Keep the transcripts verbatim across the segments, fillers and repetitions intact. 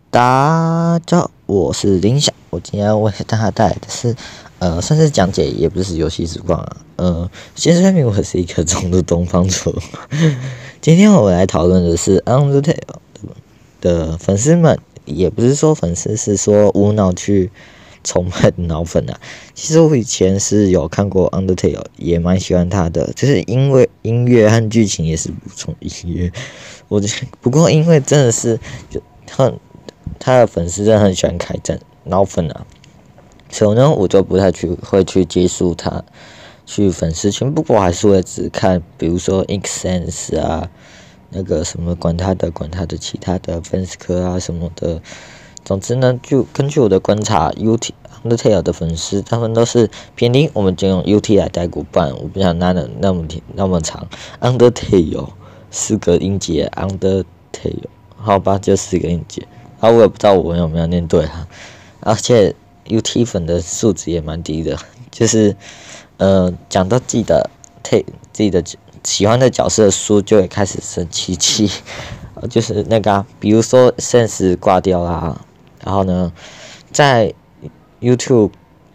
大家好，我是林晓。我今天为大家带来的是，呃，算是讲解，也不是游戏实况啊。呃，先声明，我是一个重度东方族。今天我们来讨论的是《Undertale》的粉丝们，也不是说粉丝，是说无脑去崇拜的脑粉啊。其实我以前是有看过《Undertale》，也蛮喜欢它的，就是因为音乐和剧情也是补充音乐。我不过因为真的是就很。他的粉丝真的很喜欢开战脑粉啊，所以呢，我就不太去会去接触他去粉丝群，不过我还是会只看，比如说 X-Sense 啊，那个什么管他的管他的其他的粉丝科啊什么的。总之呢，就根据我的观察 ，U T Undertale 的粉丝他们都是偏听，我们就用 U T 来带过，不然我不想拉的那么那么长。Undertale 四个音节 ，Undertale 好吧，就四个音节。啊，我也不知道我有没有念对哈，而且 U T 粉的素质也蛮低的，就是呃讲到自己的 take 自己的喜欢的角色的书就会开始生气气，就是那个、啊，比如说 Sense 挂掉啦，然后呢，在 YouTube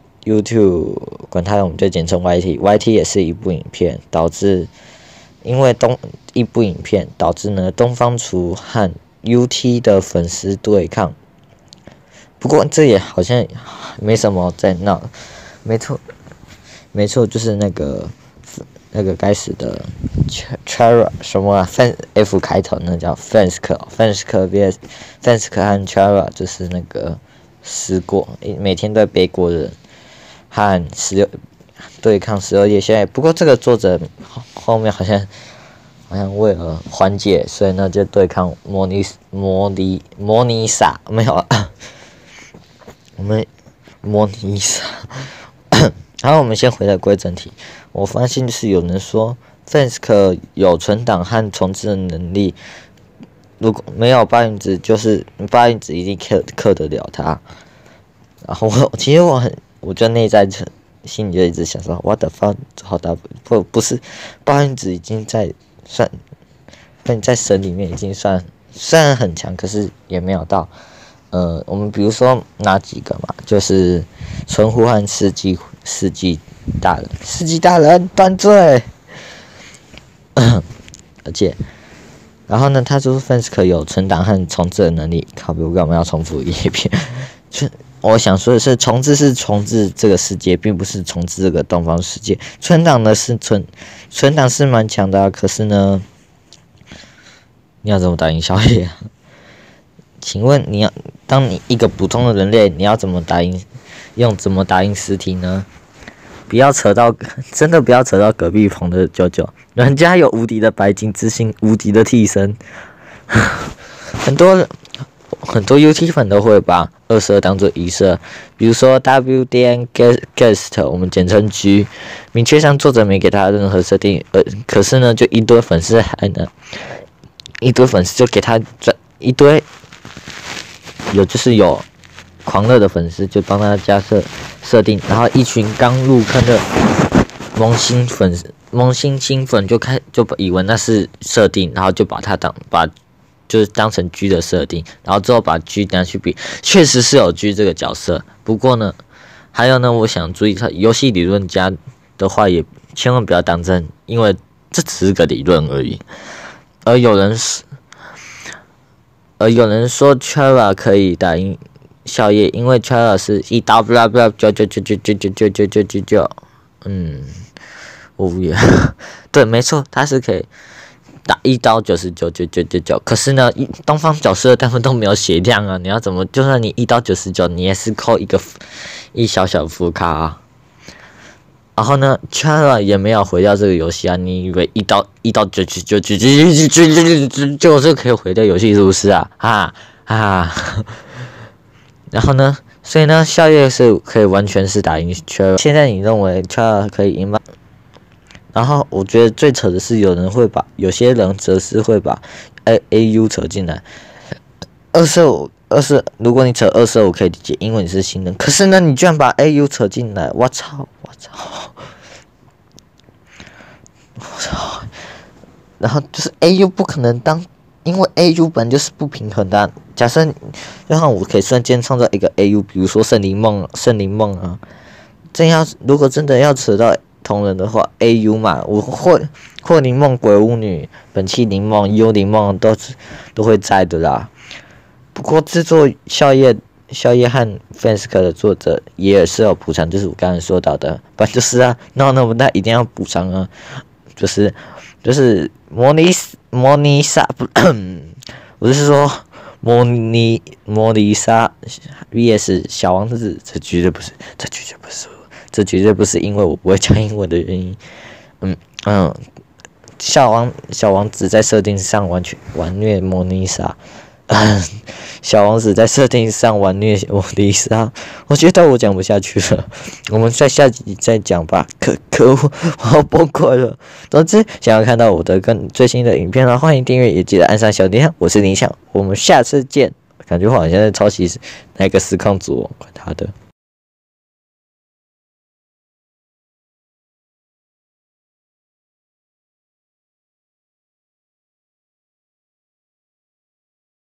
YouTube 管它我们就简称 Y T Y T 也是一部影片，导致因为东一部影片导致呢东方厨和U T 的粉丝对抗，不过这也好像没什么在闹，没错，没错，就是那个那个该死的 Chara 什么啊 ，Fan F 开头那叫 Fansk，Fansk vs Fansk 和 Chara 就是那个失过，每天都在背锅的人和十六对抗十二夜现在，不过这个作者后面好像。好像为了缓解，所以呢就对抗摩尼摩尼摩尼萨没有啊，我们摩尼萨。然后我们先回来归正题，我发现是有人说 Fansk 有存档和重置的能力，如果没有八音子，就是八音子一定克克得了他。然后我其实我很，我就内在心里就一直想说 ，what the fuck， 好大不不是八音子已经在。算，但在神里面已经算虽然很强，可是也没有到。呃，我们比如说哪几个嘛，就是纯呼和世纪世纪大人，世纪大人断罪。而且，然后呢，他说 Fansk 有存档和重置的能力。靠，我干嘛要重复一遍？就我想说的是，重置是重置这个世界，并不是重置这个东方世界。存档呢是存存档是蛮强的、啊，可是呢，你要怎么打赢小野、啊？请问你要当你一个普通的人类，你要怎么打赢？用怎么打赢实体呢？不要扯到，真的不要扯到隔壁棚的九九，人家有无敌的白金之星，无敌的替身，很多。很多 U T 粉都会把二色当做一色，比如说 W D N Guest， 我们简称 G， 明确上作者没给他任何设定，呃，可是呢，就一堆粉丝还能，一堆粉丝就给他转一堆，有就是有狂热的粉丝就帮他加设设定，然后一群刚入坑的萌新粉萌新新粉就开就以为那是设定，然后就把他当把。就是当成 G 的设定，然后之后把 G 拿去比，确实是有 G 这个角色。不过呢，还有呢，我想注意他游戏理论家的话，也千万不要当真，因为这只是个理论而已。而有人是，而有人说 Chara 可以打赢笑叶，因为 Chara 是一刀 blah blah 九九九九九九九九九九九，嗯，我无言。对，没错，他是可以。打一刀九十九九九九九，可是呢，东方角色他们都没有血量啊！你要怎么？就算你一刀九十九，你也是扣一个一小小副卡啊。然后呢 ，Chara 也没有毁掉这个游戏啊！你以为一刀一刀九九九九九九九九九就是可以毁掉游戏是不是啊？啊啊！然后呢，所以呢，笑叶是可以完全是打赢 Chara。现在你认为 Chara 可以赢吗？然后我觉得最扯的是，有人会把有些人则是会把 A A U 扯进来。二色五二色，如果你扯二色，我可以理解，因为你是新人。可是呢，你居然把 A U 扯进来，我操，我操，我操！然后就是 A U 不可能当因为 A U 本就是不平衡的、啊。假设就像我可以瞬间创造一个 A U， 比如说圣灵梦、圣灵梦啊，真要如果真的要扯到同人的话 ，A U 嘛，我或或灵梦、鬼巫女、本气灵梦、幽灵梦都都会在的啦。不过制作宵夜。宵夜和 Fans 的作者也是有补偿，就是我刚才说到的，不然就是啊，闹那么大一定要补偿啊，就是就是模拟模拟杀不，我是说模拟模拟杀 V S 小王子，这绝对不是，这绝对不是，这绝对不是因为我不会讲英文的原因，嗯嗯，小王小王子在设定上完全玩虐模拟杀。小王子在设定上玩虐我的杀，我觉得我讲不下去了，我们在下集再讲吧。可可恶，我要崩溃了。总之，想要看到我的更最新的影片呢，欢迎订阅，也记得按上小铃铛。我是林想，我们下次见。感觉我好像在抄袭那个实况组，管他的。